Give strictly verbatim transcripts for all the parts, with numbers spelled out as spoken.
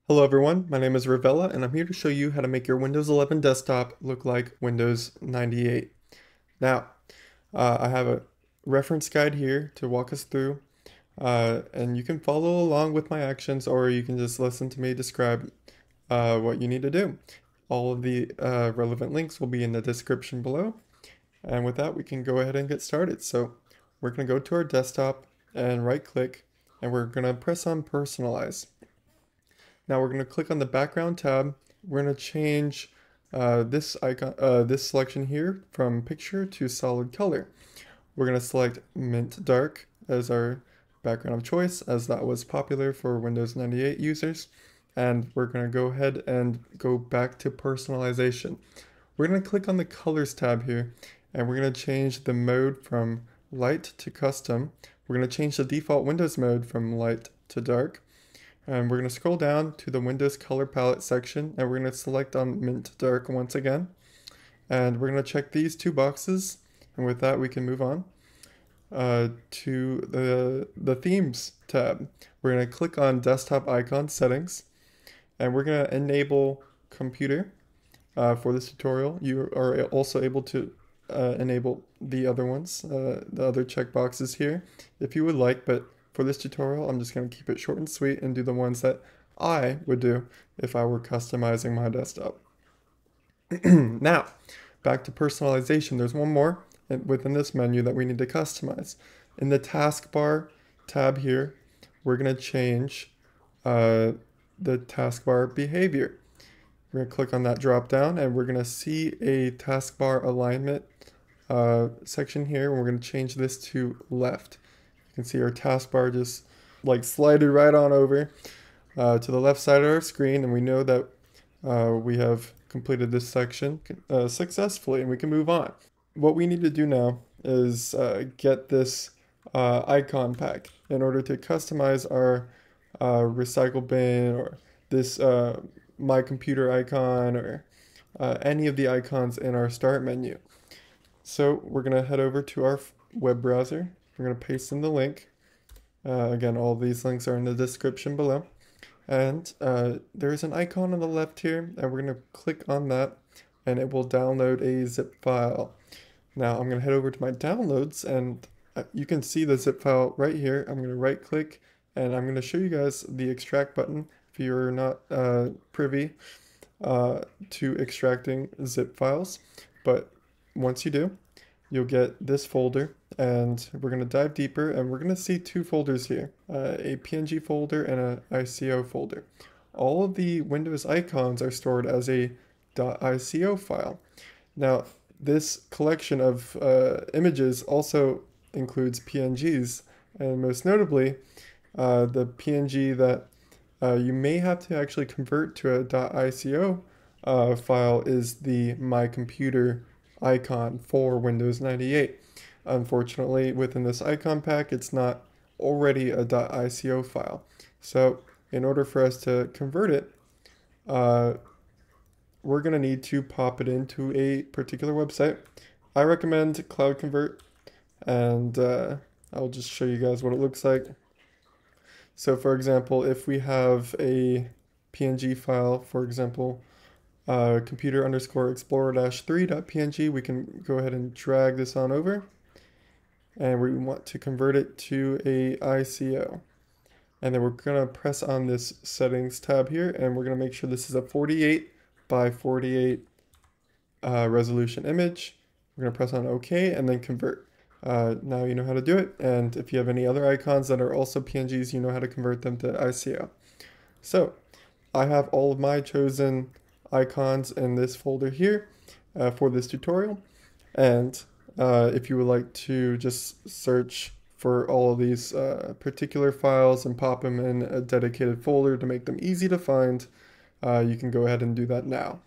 Hello everyone, my name is Ravella and I'm here to show you how to make your Windows eleven desktop look like Windows ninety-eight. Now, uh, I have a reference guide here to walk us through, uh, and you can follow along with my actions or you can just listen to me describe uh, what you need to do. All of the uh, relevant links will be in the description below, and with that we can go ahead and get started. So we're going to go to our desktop and right click and we're going to press on personalize. Now we're going to click on the background tab. We're going to change uh, this icon, uh, this selection here from picture to solid color. We're going to select mint dark as our background of choice, as that was popular for Windows ninety-eight users. And we're going to go ahead and go back to personalization. We're going to click on the colors tab here and we're going to change the mode from light to custom. We're going to change the default Windows mode from light to dark. And we're going to scroll down to the Windows color palette section and we're going to select on mint dark once again. And we're going to check these two boxes. And with that, we can move on uh, to the, the themes tab. We're going to click on desktop icon settings and we're going to enable computer uh, for this tutorial. You are also able to uh, enable the other ones, uh, the other checkboxes here if you would like, but for this tutorial, I'm just going to keep it short and sweet and do the ones that I would do if I were customizing my desktop. Now, back to personalization. There's one more within this menu that we need to customize. In the taskbar tab here, we're going to change uh, the taskbar behavior. We're going to click on that drop down and we're going to see a taskbar alignment uh, section here. And we're going to change this to left. You can see our taskbar just like slided right on over uh, to the left side of our screen, and we know that uh, we have completed this section uh, successfully and we can move on. What we need to do now is uh, get this uh, icon pack in order to customize our uh, recycle bin or this uh, my computer icon or uh, any of the icons in our start menu. So we're going to head over to our web browser. We're going to paste in the link. Uh, again, all of these links are in the description below. And uh, there's an icon on the left here, and we're going to click on that, and it will download a zip file. Now I'm going to head over to my downloads, and uh, you can see the zip file right here. I'm going to right click, and I'm going to show you guys the extract button if you're not uh, privy uh, to extracting zip files. But once you do, you'll get this folder, and we're going to dive deeper and we're going to see two folders here, uh, a P N G folder and a I C O folder. All of the Windows icons are stored as a .ico file. Now this collection of uh, images also includes P N Gs, and most notably uh, the P N G that uh, you may have to actually convert to a .ico uh, file is the My Computer icon for Windows ninety-eight. Unfortunately, within this icon pack, it's not already a .ico file. So in order for us to convert it, uh, we're going to need to pop it into a particular website. I recommend Cloud Convert, and uh, I'll just show you guys what it looks like. So for example, if we have a P N G file, for example, Uh, computer underscore explorer dash three dot P N G, we can go ahead and drag this on over, and we want to convert it to a I C O, and then we're going to press on this settings tab here, and we're going to make sure this is a forty-eight by forty-eight uh, resolution image. We're going to press on OK and then convert. Uh, now you know how to do it, and if you have any other icons that are also P N Gs, you know how to convert them to I C O. So I have all of my chosen icons in this folder here uh, for this tutorial, and uh, if you would like to just search for all of these uh, particular files and pop them in a dedicated folder to make them easy to find, uh, you can go ahead and do that now.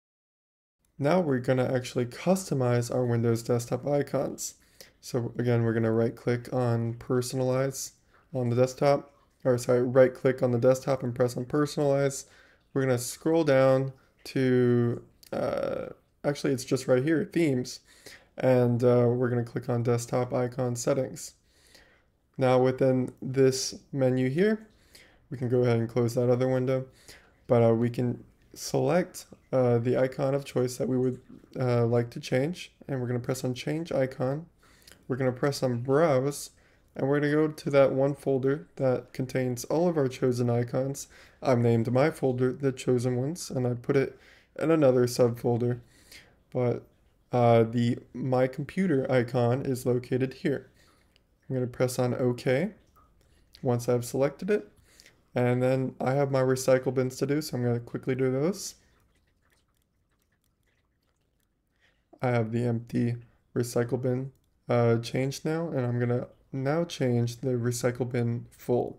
Now we're going to actually customize our Windows desktop icons. So again, we're going to right click on personalize on the desktop, or sorry, right click on the desktop and press on personalize. We're going to scroll down to, uh, actually it's just right here, themes, and uh, we're going to click on desktop icon settings. Now within this menu here, we can go ahead and close that other window. but uh, we can select uh, the icon of choice that we would uh, like to change, and we're going to press on change icon. We're going to press on browse, and we're going to go to that one folder that contains all of our chosen icons. I've named my folder the chosen ones, and I put it in another subfolder, but uh, the my computer icon is located here. I'm going to press on OK once I've selected it, and then I have my recycle bins to do, so I'm going to quickly do those. I have the empty recycle bin uh, changed now, and I'm going to now change the recycle bin full.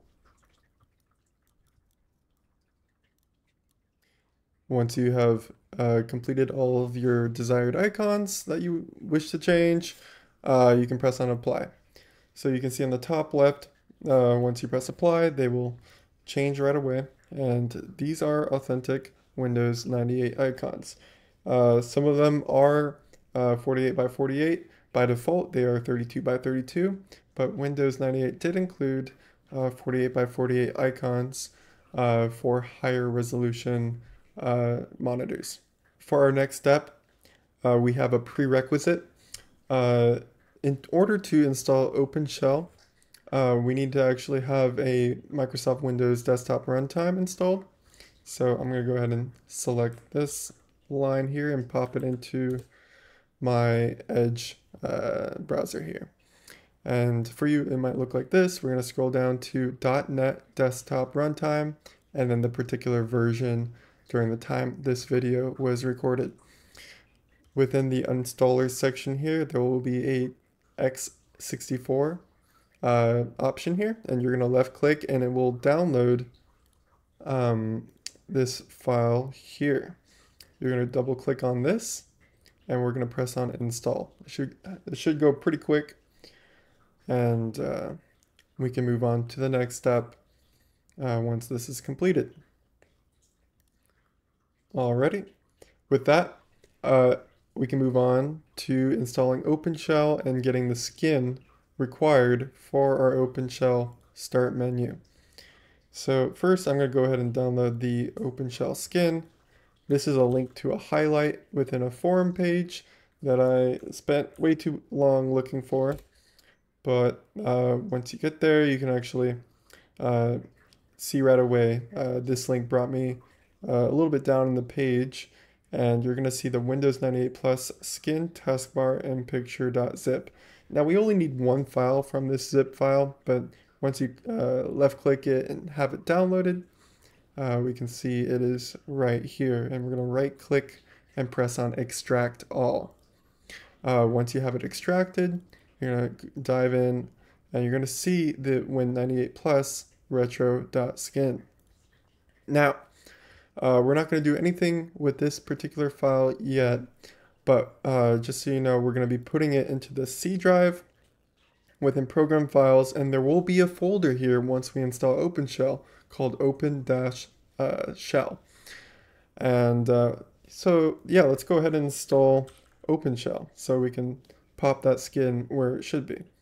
Once you have uh, completed all of your desired icons that you wish to change, uh, you can press on apply. So you can see on the top left, uh, once you press apply, they will change right away. And these are authentic Windows ninety-eight icons. Uh, some of them are uh, forty-eight by forty-eight. By default, they are thirty-two by thirty-two, but Windows ninety-eight did include uh, forty-eight by forty-eight icons uh, for higher resolution uh, monitors. For our next step, uh, we have a prerequisite. Uh, in order to install OpenShell, uh, we need to actually have a Microsoft Windows Desktop Runtime installed. So I'm going to go ahead and select this line here and pop it into my Edge uh, browser here. And for you, it might look like this. We're going to scroll down to .NET Desktop Runtime, and then the particular version during the time this video was recorded. Within the installers section here, there will be a x sixty-four uh, option here, and you're going to left click and it will download um, this file here. You're going to double click on this, and we're going to press on install. It should, it should go pretty quick, and uh, we can move on to the next step uh, once this is completed. Alrighty, with that, uh, we can move on to installing OpenShell and getting the skin required for our OpenShell start menu. So first, I'm going to go ahead and download the OpenShell skin. This is a link to a highlight within a forum page that I spent way too long looking for. But uh, once you get there, you can actually uh, see right away. Uh, this link brought me uh, a little bit down in the page, and you're going to see the Windows ninety-eight Plus skin taskbar and picture.zip. Now we only need one file from this zip file, but once you uh, left click it and have it downloaded, uh, we can see it is right here, and we're going to right click and press on extract all. Uh, once you have it extracted, you're going to dive in, and you're going to see the Win ninety-eight Plus retro.skin. Now, uh, we're not going to do anything with this particular file yet, but uh, just so you know, we're going to be putting it into the C drive within program files, and there will be a folder here once we install OpenShell called open-shell. And uh, so yeah, let's go ahead and install OpenShell so we can pop that skin where it should be.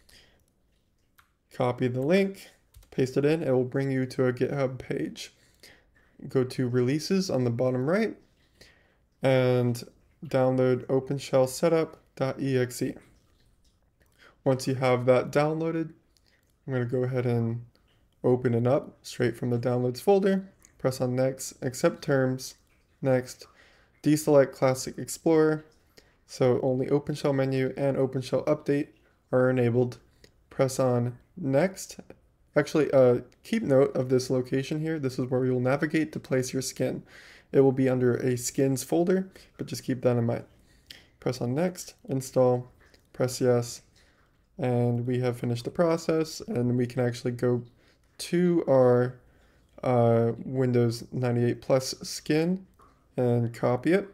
Copy the link, paste it in, it will bring you to a GitHub page. Go to releases on the bottom right and download OpenShell setup.exe. Once you have that downloaded, I'm going to go ahead and open it up straight from the downloads folder. Press on next, accept terms, next, deselect Classic Explorer. So only OpenShell menu and OpenShell update are enabled. Press on next. Actually, uh, keep note of this location here. This is where you'll navigate to place your skin. It will be under a skins folder, but just keep that in mind. Press on next, install, press yes, and we have finished the process, and we can actually go to our uh, Windows ninety-eight Plus skin and copy it.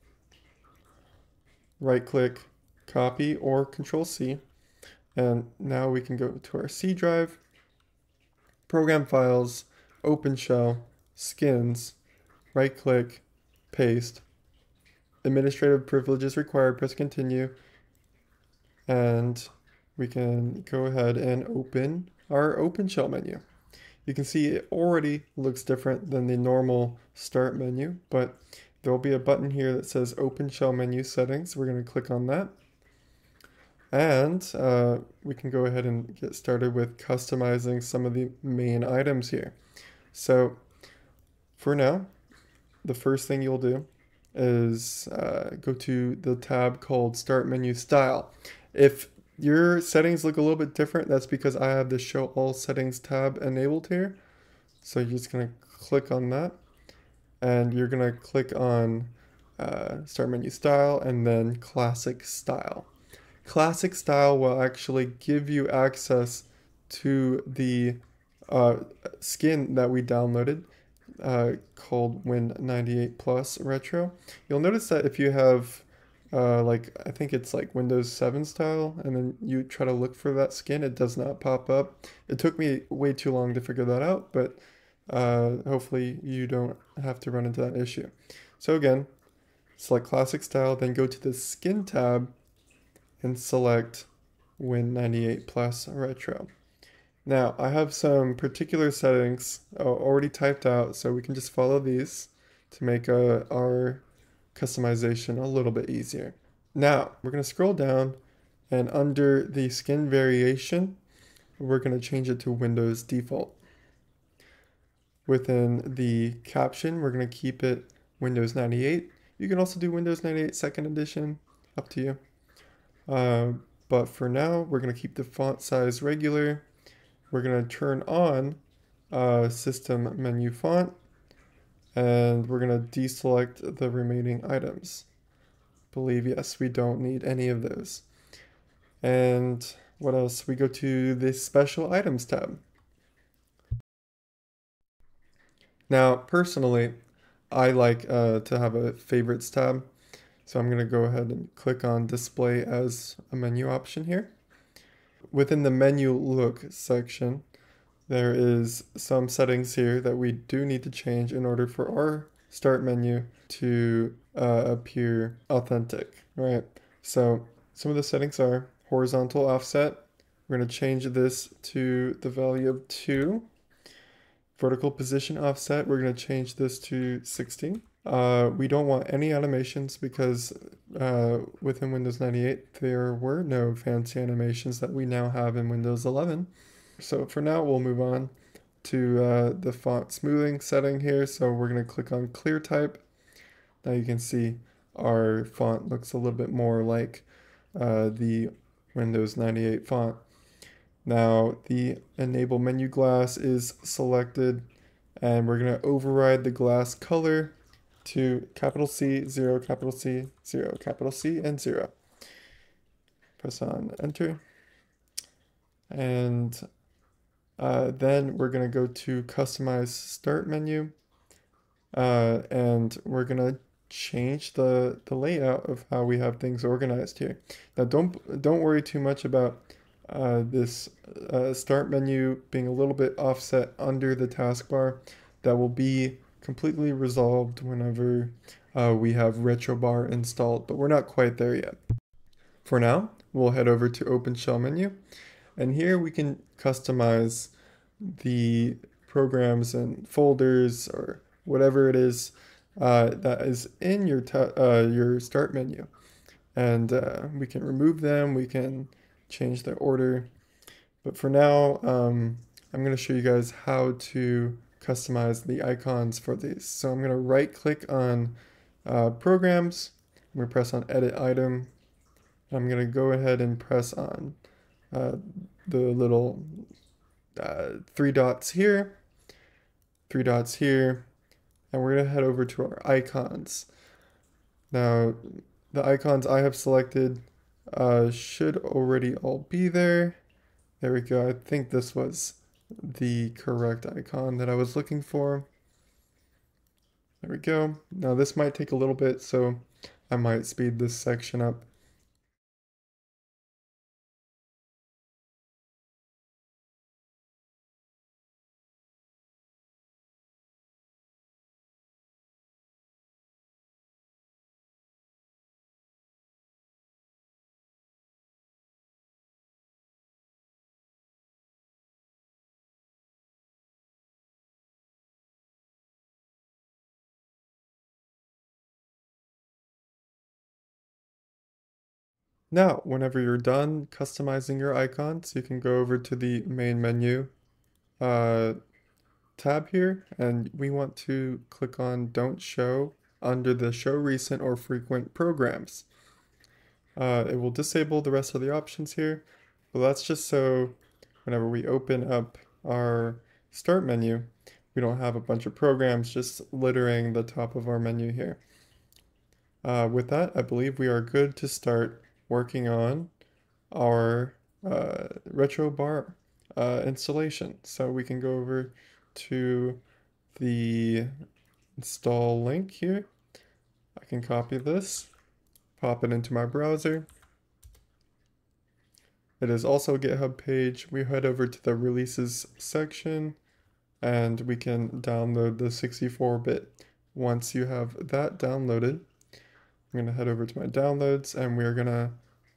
Right click, copy, or control C. And now we can go to our C drive, program files, OpenShell, skins, right click, paste, administrative privileges required, press continue, and we can go ahead and open our OpenShell menu. You can see it already looks different than the normal start menu, but there will be a button here that says Open Shell Menu Settings. We're going to click on that. And uh, we can go ahead and get started with customizing some of the main items here. So for now, the first thing you'll do is uh, go to the tab called Start Menu Style. If your settings look a little bit different, that's because I have the Show All Settings tab enabled here. So you're just going to click on that, and you're going to click on uh, Start Menu Style and then Classic Style. Classic Style will actually give you access to the uh, skin that we downloaded uh, called Win ninety-eight Plus Retro. You'll notice that if you have uh, like, I think it's like Windows seven style, and then you try to look for that skin, it does not pop up. It took me way too long to figure that out, but uh, hopefully you don't have to run into that issue. So again, select Classic Style, then go to the Skin tab and select Win ninety-eight Plus Retro. Now, I have some particular settings uh, already typed out, so we can just follow these to make uh, our customization a little bit easier. Now, we're going to scroll down, and under the skin variation, we're going to change it to Windows Default. Within the caption, we're going to keep it Windows ninety-eight. You can also do Windows ninety-eight Second Edition, up to you. Uh, but for now, we're going to keep the font size regular. We're going to turn on uh, System Menu Font, and we're going to deselect the remaining items. Believe, yes, we don't need any of those. And what else? We go to the Special Items tab. Now, personally, I like uh, to have a Favorites tab, so I'm going to go ahead and click on Display as a menu option here. Within the Menu Look section, there is some settings here that we do need to change in order for our start menu to uh, appear authentic, right? So some of the settings are horizontal offset. We're going to change this to the value of two. Vertical position offset, we're going to change this to sixteen. Uh, we don't want any animations because uh, within Windows ninety-eight, there were no fancy animations that we now have in Windows eleven. So for now, we'll move on to uh, the font smoothing setting here. So we're going to click on clear type. Now you can see our font looks a little bit more like uh, the Windows ninety-eight font. Now the enable menu glass is selected, and we're going to override the glass color to capital C, zero, capital C, zero, capital C, and zero. Press on enter. And uh, then we're going to go to customize start menu, uh, and we're going to change the, the layout of how we have things organized here. Now don't, don't worry too much about uh, this uh, start menu being a little bit offset under the taskbar. That will be completely resolved whenever uh, we have RetroBar installed, but we're not quite there yet. For now, we'll head over to Open Shell menu, and here we can customize the programs and folders or whatever it is uh, that is in your uh, your start menu, and uh, we can remove them. We can change the order, but for now, um, I'm going to show you guys how to customize the icons for these. So I'm going to right click on uh, programs. I'm going to press on edit item. I'm going to go ahead and press on uh, the little uh, three dots here, three dots here, and we're going to head over to our icons. Now, the icons I have selected uh, should already all be there. There we go. I think this was the correct icon that I was looking for. There we go. Now this might take a little bit, so I might speed this section up. Now, whenever you're done customizing your icons, you can go over to the main menu uh, tab here, and we want to click on Don't Show under the Show Recent or Frequent Programs. Uh, it will disable the rest of the options here, but that's just so whenever we open up our Start menu, we don't have a bunch of programs just littering the top of our menu here. Uh, with that, I believe we are good to start working on our uh, retro bar uh, installation. So we can go over to the install link here. I can copy this, pop it into my browser. It is also a GitHub page. We head over to the releases section and we can download the sixty-four bit. Once you have that downloaded, I'm going to head over to my downloads and we're going to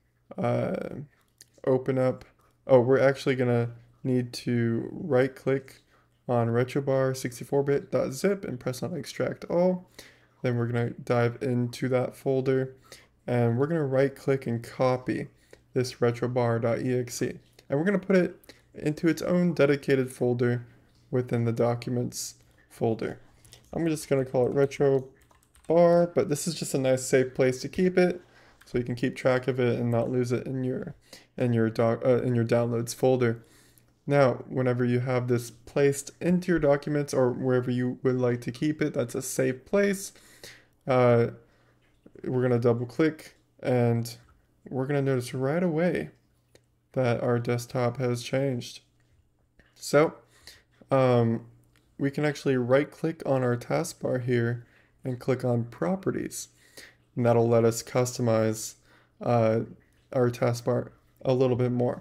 uh, open up. Oh, we're actually going to need to right click on retrobar sixty-four bit.zip and press on extract all. Then we're going to dive into that folder and we're going to right click and copy this retrobar.exe. And we're going to put it into its own dedicated folder within the documents folder. I'm just going to call it retrobar, but this is just a nice safe place to keep it so you can keep track of it and not lose it in your in your doc uh, in your downloads folder. Now, whenever you have this placed into your documents or wherever you would like to keep it, that's a safe place. Uh, we're going to double click and we're going to notice right away that our desktop has changed. So um, we can actually right click on our taskbar here and click on properties. And that'll let us customize uh, our taskbar a little bit more.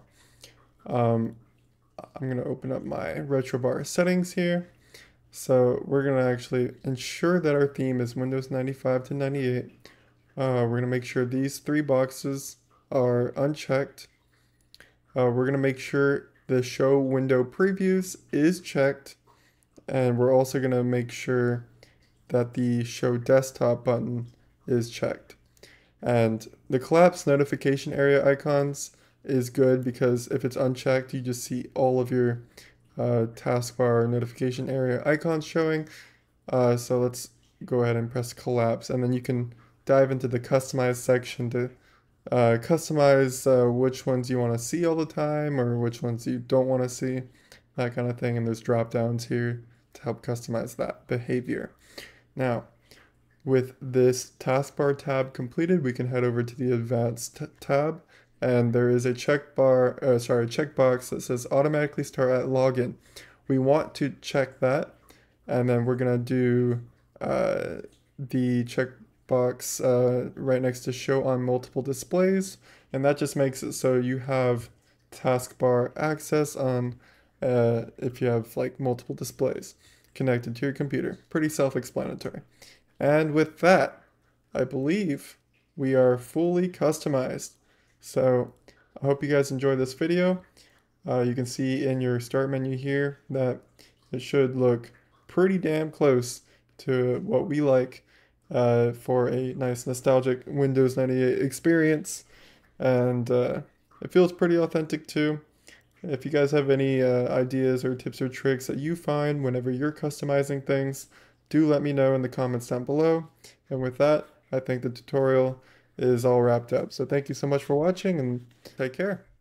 Um, I'm going to open up my retrobar settings here. So we're going to actually ensure that our theme is Windows ninety-five to ninety-eight. Uh, we're going to make sure these three boxes are unchecked. Uh, we're going to make sure the show window previews is checked. And we're also going to make sure that the show desktop button is checked. And the collapse notification area icons is good because if it's unchecked, you just see all of your uh, taskbar notification area icons showing. Uh, so let's go ahead and press collapse, and then you can dive into the customize section to uh, customize uh, which ones you want to see all the time or which ones you don't want to see, that kind of thing. And there's drop downs here to help customize that behavior. Now, with this taskbar tab completed, we can head over to the advanced tab, and there is a checkbar, uh, sorry, checkbox that says automatically start at login. We want to check that, and then we're gonna do uh, the checkbox uh, right next to show on multiple displays, and that just makes it so you have taskbar access on uh, if you have like multiple displays connected to your computer. Pretty self-explanatory. And with that, I believe we are fully customized. So I hope you guys enjoyed this video. Uh, you can see in your start menu here that it should look pretty damn close to what we like uh, for a nice nostalgic Windows ninety-eight experience. And uh, it feels pretty authentic too. If you guys have any uh, ideas or tips or tricks that you find whenever you're customizing things, do let me know in the comments down below. And with that, I think the tutorial is all wrapped up. So thank you so much for watching and take care.